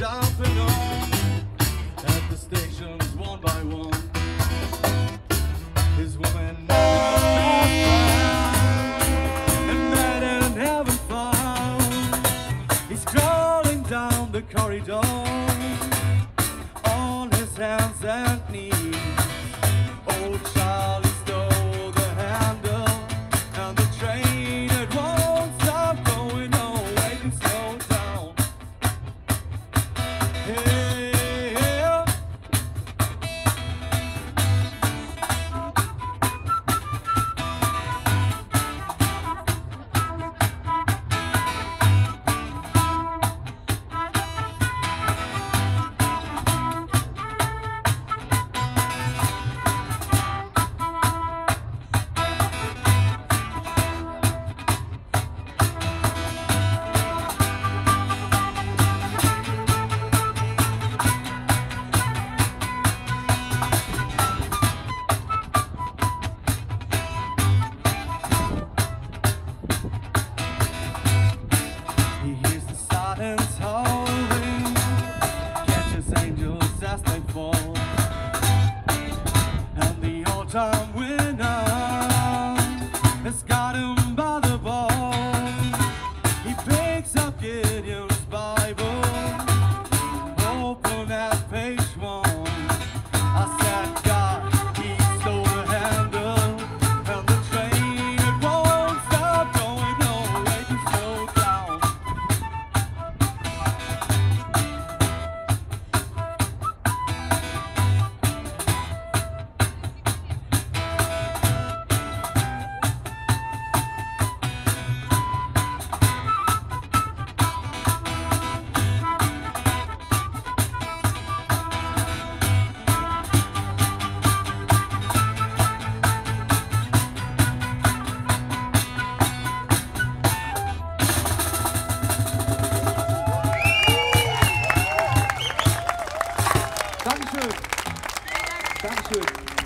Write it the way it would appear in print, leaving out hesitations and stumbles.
jumping on at the stations one by one. His woman and night and having fun. He's crawling down the corridor on his hands and knees. Old Charlie stole the handle and the train, it won't stop going, no way to slow down. Hey, yeah. He hears the sirens howling, catches angels as they fall, and the all-time winner has got him by the ball. He picks up Gideon's Bible, open at page 1. I said, God, he stole the handle, and the train, it won't stop going, no way to slow down. Dankeschön. Dankeschön.